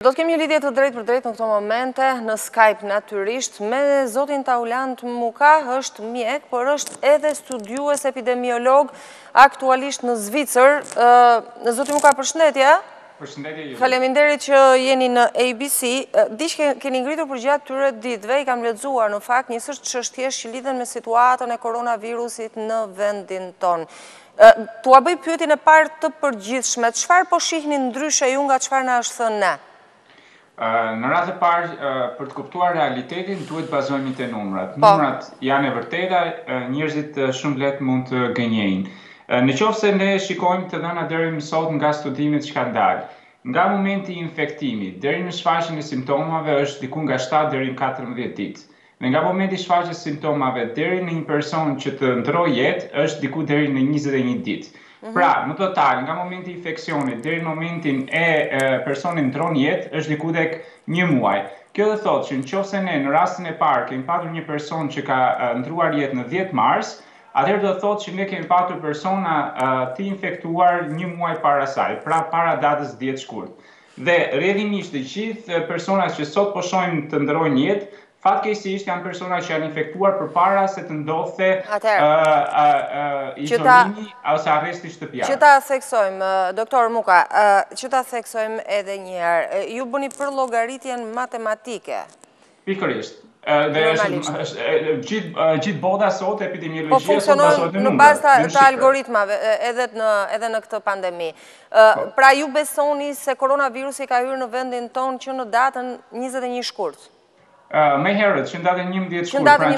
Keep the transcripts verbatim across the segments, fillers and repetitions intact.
do të kemi një lidhje të drejtë për drejtë në këto momente, në Skype natyrisht, me zotin Taulant Muka, është mjek, por është edhe studiues epidemiolog aktualisht në Zvicër. Zotin Muka, përshëndetje. Përshëndetje ju. Faleminderit që jeni në A B C. Dish keni ngritur për gjatë tyre ditëve, i kam lexuar në fakt njësër çështjesh që lidhen me situatën e koronavirusit në vendin tonë. Tua bëj pyetjen e parë të përgjithshme, çfarë po shihni ndryshe ju nga çfarë na është thënë ne? Në radhë të parë, për të kuptuar realitetin, duhet bazohemi te numrat. Numrat janë e vërteta, njerëzit shumë lehtë mund të gënjejnë. Në qoftë se ne shikojmë të dhëna deri më sot nga studimet që kanë dalë, nga momenti i infektimit deri në shfaqjen e simptomave është diku nga shtatë deri në katërmbëdhjetë ditë. Dhe nga momenti i shfaqjes së simptomave deri në një person që të ndrojë jetë është diku deri në njëzet e një ditë. Pra, në total, nga momenti i infeksionit deri në momentin e personit ndron jetë është diku tek një muaj. Kjo do thotë që nëse ne në rastin e parë kemi patur një person që ka ndruar jetë në dhjetë mars, atëherë do thotë që ne kemi patur persona të infektuar një muaj para saj, pra para datës dhjetë shkurt. Dhe rrjedhimisht të gjithë personat që sot po shohim të ndrojnë jetë, fatkeqësisht janë persona që janë infektuar përpara se të ndodhte izolimi ose arresti shtëpiak. Që ta theksojmë, doktor Muka, që ta theksojmë edhe një herë, ju bëni për llogaritjen matematike. Pikërisht. Dhe gjithë bota sot epidemiologjia po funksionon në bazë të algoritmave edhe në këtë pandemi. Pra ju besoni se koronavirusi ka hyrë në vendin tonë që në datën njëzet e një shkurt? Me herët, që në datën njëmbëdhjetë shkurt. Pra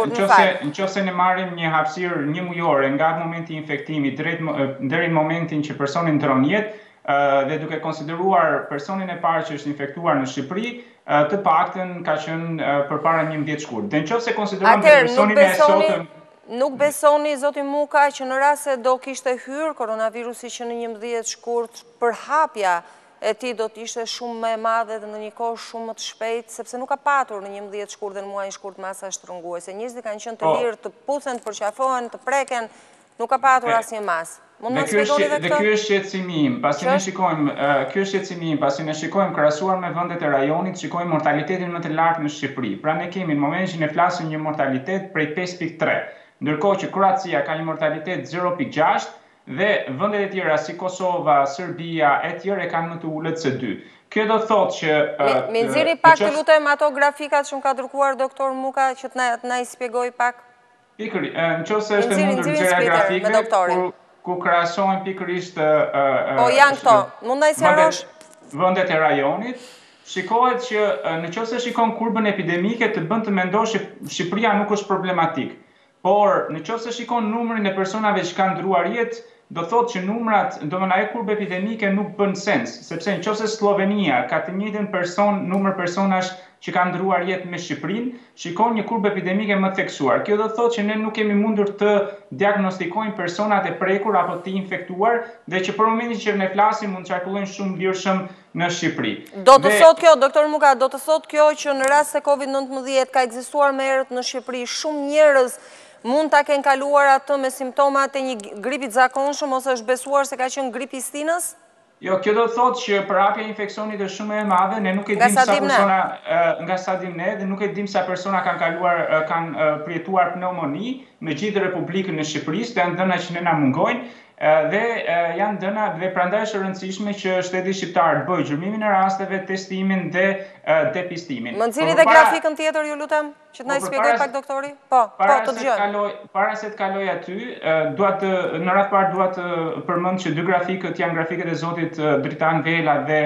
në qofse ne marrim një hapësirë një mujore nga momenti i infektimit deri në momentin që personi ndron jetë, dhe duke konsideruar personin e parë që është infektuar në Shqipëri, të paktën ka qenë përpara njëmbëdhjetë shkurt. Dhe nëse konsiderojmë personin e sotëm, nuk besoni, zotin Muka, që në rast se do kishte hyrë koronavirusi që në njëmbëdhjetë shkurt, përhapja e tij do të ishte shumë më e madhe dhe në një kohë shumë më të shpejtë, sepse nuk ka patur në njëmbëdhjetë shkurt dhe në muajin shkurt masa shtrënguese. Njerëzit kanë qenë të lirë, të puthen, të përqafohen, të preken, nuk ka patur asnjë mas. Dhe ky është shqetësimi im, pasi ne shikojmë, ky është shqetësimi im, pasi ne shikojmë krahasuar me vendet e rajonit, shikojmë mortalitetin më të lartë në Shqipëri. Pra ne kemi në momentin që ne flasim një mortalitet prej pesë pikë tre, ndërkohë që Kroacia ka një mortalitet zero pikë gjashtë dhe vendet e tjera si Kosova, Serbia e tjerë e kanë më të ulët se dy. Kjo do thotë që më nxjerrni pak të lutem ato grafikat që më ka dërguar doktor Muka që të na i shpjegoj pak. Pikërisht, nëse është e mundur nxjerrja grafike ku krahasojnë pikërisht po janë këto, mund na i sqarosh vendet e rajonit, shikohet që nëse shikon kurbën epidemike të bën të mendosh që Shqipëria nuk është problematik. Por nëse shikon numrin e personave që kanë ndruar jetë, do thotë që numrat, domethënë ajo kurbë epidemike nuk bën sens, sepse nëse Slovenia ka të njëjtën person, numër personash që kanë ndruar jetë me Shqipërinë, shikon një kurbë epidemike më të theksuar. Kjo do thotë që ne nuk kemi mundur të diagnostikojmë personat e prekur apo të infektuar dhe që për momentin që ne flasim mund të qarkullojnë shumë lirshëm në Shqipëri. Do të thotë kjo, doktor Muka, do të thotë kjo që në rast se Covid nëntëmbëdhjetë ka ekzistuar më herët në Shqipëri, shumë njerëz mund ta kenë kaluar atë me simptomat e një gripi të zakonshëm ose është besuar se ka qenë gripi i stinës? Jo, kjo do të thotë që përhapja e infeksionit është shumë e madhe, ne nuk e dim sa persona nga sa dim ne dhe nuk e dim sa persona kanë kaluar kanë përjetuar pneumoni në gjithë Republikën e Shqipërisë, janë dhëna që ne na mungojnë dhe janë dhëna dhe prandaj është e rëndësishme që shteti shqiptar të bëjë gjërmimin e rasteve, testimin dhe depistimin. Më nxjerrni edhe grafikën tjetër, ju lutem, që të na i shpjegoj pak doktori? Po, po, të dëgjoj. Para se të kaloj aty, dua të në radhë parë dua të përmend që dy grafikët janë grafikët e zotit Dritan Vela dhe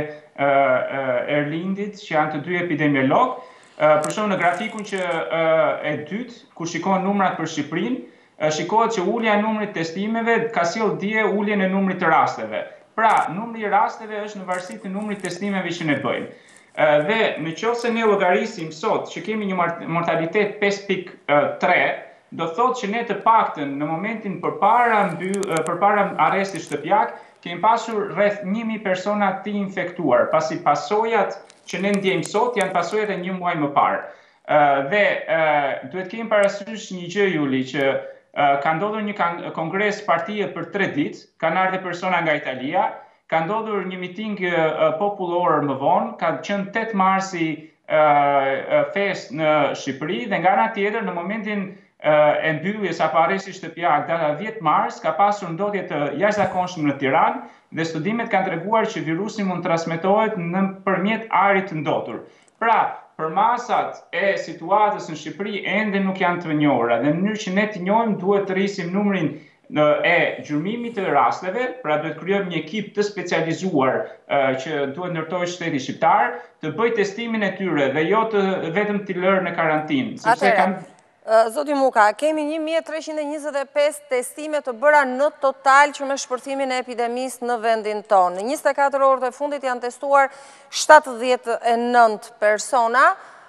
Erlindit, që janë të dy epidemiolog. Për shembull në grafikun që e dytë, ku shikon numrat për Shqipërinë, shikohet që ulja e numrit testimeve ka sjell dje uljen e numrit të rasteve. Pra, numri i rasteve është në varësi të numrit testimeve që ne bëjmë. Dhe nëse ne llogarisim sot që kemi një mortalitet pesë pikë tre, do thotë që ne të paktën në momentin përpara përpara arrestit shtëpiak kemi pasur rreth një mijë persona të infektuar, pasi pasojat që ne ndjejmë sot janë pasojat e një muaji më parë. Dhe duhet kemi parasysh një gjë, Juli, që ka ndodhur një kongres partie për tre ditë, kanë ardhur persona nga Italia, ka ndodhur një miting popullor më vonë, ka qenë tetë marsi fest në Shqipëri dhe nga ana tjetër në momentin e mbylljes apo arrestit shtëpiak data dhjetë mars ka pasur ndodhje të jashtëzakonshme në Tiranë dhe studimet kanë treguar që virusi mund transmetohet nëpërmjet ajrit të ndotur. Pra, përmasat e situatës në Shqipëri ende nuk janë të njohura dhe në mënyrë që ne të njohim duhet të rrisim numrin e gjurmimit të rasteve, pra duhet krijojmë një ekip të specializuar që duhet ndërtojë shteti shqiptar, të bëjë testimin e tyre dhe jo të vetëm t'i lërë në karantinë, sepse kanë Zoti Muka, kemi një mijë e treqind e njëzet e pesë testime të bëra në total që me shpërthimin e epidemisë në vendin tonë. Në njëzet e katër orët e fundit janë testuar shtatëdhjetë e nëntë persona.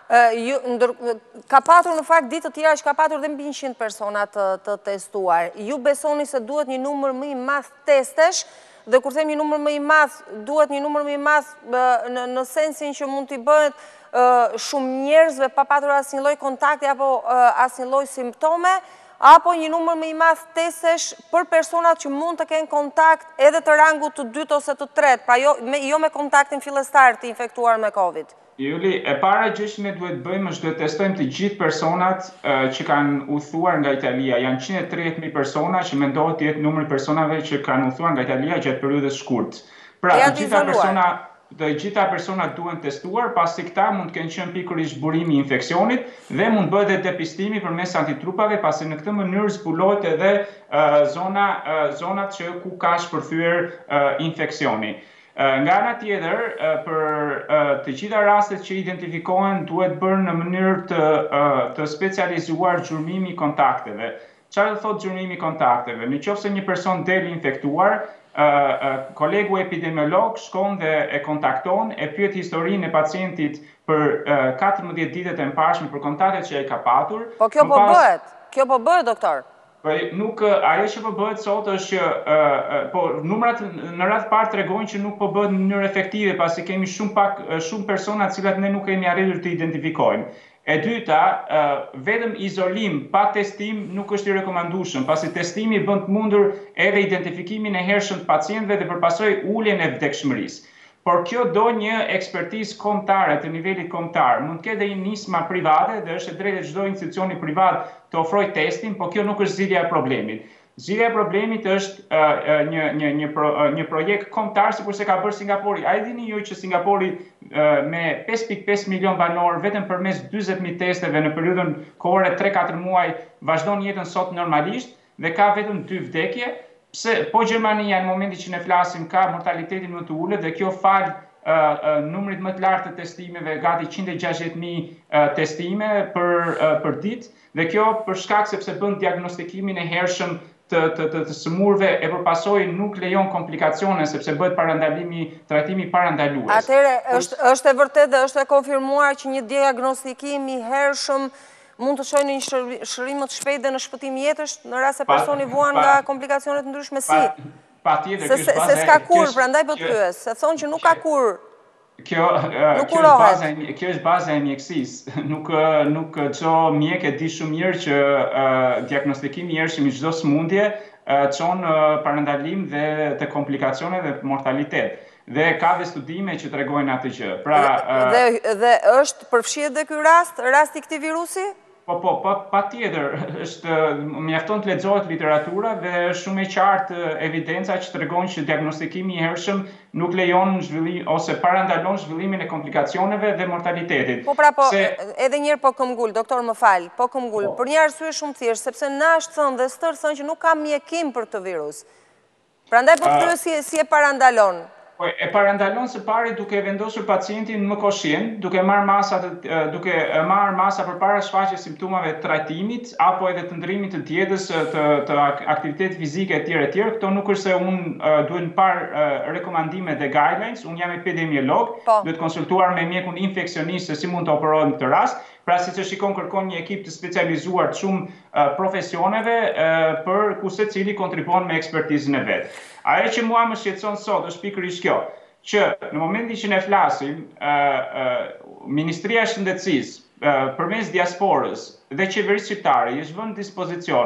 Ka patur në fakt ditë të tjera që ka patur dhe mbi njëqind persona të testuar. Ju besoni se duhet një numër më i madh testesh dhe kur them një numër më i madh, duhet një numër më i madh në sensin që mund t'i bëhet shumë njerëzve pa patur asnjë lloj kontakti apo asnjë lloj simptome, apo një numër më i madh testesh për personat që mund të kenë kontakt edhe të rangut të dytë ose të tretë, pra jo me, jo me kontaktin fillestar të infektuar me Covid. Juli, e para gjë që ne duhet bëjmë është duhet testojmë të gjithë personat uh, që kanë udhëtuar nga Italia. Janë njëqind e tridhjetë mijë persona që mendohet të jetë numri personave që kanë udhëtuar nga Italia gjatë periudhës shkurtë. Pra, të gjitha persona Të gjitha personat duhen testuar, pasi këta mund të kenë qenë pikërisht burimi i infeksionit dhe mund bëhet edhe depistimi përmes antitrupave, pasi në këtë mënyrë zbulohet edhe uh, zona uh, zonat që ku ka shpërthyer uh, infeksioni. Uh, nga ana tjetër, uh, për uh, të gjitha rastet që identifikohen duhet bërë në mënyrë të, uh, të specializuar gjurmimi i kontakteve. Çfarë do thotë gjurmimi i kontakteve? Nëse një person del infektuar, Uh, uh, kolegu epidemiolog shkon dhe e kontakton, e pyet historinë e pacientit për uh, katërmbëdhjetë ditët e mparshme për kontaktet që ai ka patur. Po kjo po pas... bëhet, kjo po bëhet, doktor. Po nuk ajo që po bëhet sot është që uh, uh, po numrat në radhë parë tregojnë që nuk po bëhet në mënyrë efektive, pasi kemi shumë pak shumë persona të cilat ne nuk kemi arritur të identifikojmë. E dyta, uh, vetëm izolim pa testim nuk është i rekomandueshëm, pasi testimi bën të mundur edhe identifikimin e hershëm të pacientëve dhe përpasoj uljen e vdekshmërisë. Por kjo do një ekspertizë kombëtare të nivelit kombëtar. Mund të ketë dhe një nisma private dhe është e drejtë çdo institucioni privat të ofrojë testin, por kjo nuk është zgjidhja e problemit. Zgjidhja e problemit është uh, një, një, një, pro, uh, një projekt kombëtar sikurse ka bërë Singapuri. A e dini ju që Singapuri uh, me pesë pikë pesë milion banor vetëm përmes dyzet mijë testeve në periudhën kohore tre katër muaj vazhdon jetën sot normalisht dhe ka vetëm dy vdekje, pse po Gjermania në momentin që ne flasim ka mortalitetin më të ulët dhe kjo fal uh, uh, numrit më të lartë të testimeve, gati njëqind e gjashtëdhjetë mijë uh, testime për uh, për ditë dhe kjo për shkak sepse bën diagnostikimin e hershëm të, të, të, të sëmurëve e përpasoj nuk lejon komplikacione sepse bëhet parandalimi, trajtimi parandalues. Atëherë është, është e vërtetë dhe është e konfirmuar që një diagnostikim i hershëm mund të shojë në një shërim më të shpejtë dhe në shpëtim jetësh në rast se personi vuan nga komplikacione të ndryshme si. Patjetër, se, se, se s'ka kur, prandaj po të pyes, se thonë që nuk ka kur. Kjo, uh, kjo, është baza, kjo është baza e mjekësisë. Nuk nuk çdo mjek e di shumë mirë që uh, diagnostikimi i hershëm i çdo sëmundje uh, çon uh, parandalim dhe të komplikacione dhe mortalitet. Dhe ka dhe studime që tregojnë atë gjë. Pra, uh, dhe, dhe është përfshihet dhe ky rast, rasti i këtij virusi? Po, po, pa, pa tjetër, është, mjafton të lexohet literatura dhe është shumë e qartë evidenca që tregojnë që diagnostikimi i hershëm nuk lejon zhvillim ose parandalon zhvillimin e komplikacioneve dhe mortalitetit. Po pra, po, Se... edhe një herë po këmbgul, doktor më fal, po këmbgul, po. Për një arsye shumë thjesht, sepse na është thënë dhe stër thënë që nuk ka mjekim për këtë virus. Prandaj po të pyes si, si e parandalon. Po e parandalon së pari duke vendosur pacientin më koshient, duke marrë masa të, duke marrë masa përpara shfaqjes simptomave të trajtimit apo edhe të ndrimit të dietës, të, të aktivitetit fizike etj etj. Këto nuk është se unë uh, duhet parë uh, rekomandime dhe guidelines, unë jam epidemiolog, po. Duhet konsultuar me mjekun infeksionist se si mund të operohet në këtë rast. Pra si që shikon kërkon një ekip të specializuar të shumë uh, profesioneve uh, për ku secili kontribuon me ekspertizën e vet. Ajo që mua më shqetëson sot është pikërisht kjo, që në momentin që ne flasim, uh, uh, Ministria e Shëndetësisë uh, përmes diasporës dhe qeverisë shqiptare i është vënë në dispozicion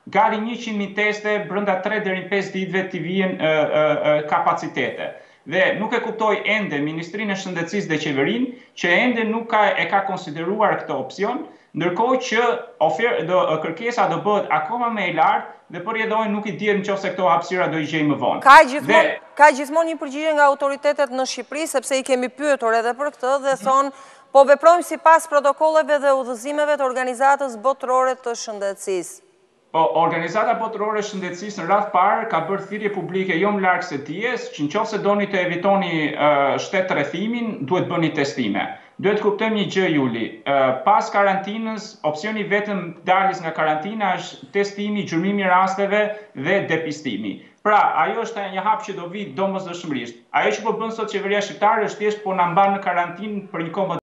gati njëqind mijë teste brenda tre deri në pesë ditëve të vijnë kapacitete. Dhe nuk e kuptoj ende Ministrinë e Shëndetësisë dhe qeverinë që ende nuk ka, e ka konsideruar këtë opsion, ndërkohë që ofer, do, kërkesa do bëhet akoma më e lartë dhe përjetoj nuk i dihet nëse këto hapësira do i gjejmë më vonë. Ka gjithmonë dhe... ka gjithmonë një përgjigje nga autoritetet në Shqipëri, sepse i kemi pyetur edhe për këtë dhe thonë po veprojmë sipas protokolleve dhe udhëzimeve të Organizatës Botërore të Shëndetësisë. Po, Organizata Botërore e Shëndetësisë në radhë parë ka bërë thirrje publike jo më larg se dijes, që nëse doni të evitoni uh, shtet rrethimin, duhet bëni testime. Duhet kuptojmë një gjë, Juli, uh, pas karantinës, opsioni vetëm daljes nga karantina është testimi, gjurmimi i rasteve dhe depistimi. Pra, ajo është një hap që do vi domosdoshmërisht. Ajo që po bën sot qeveria shqiptare është thjesht po na mban në karantinë për një kohë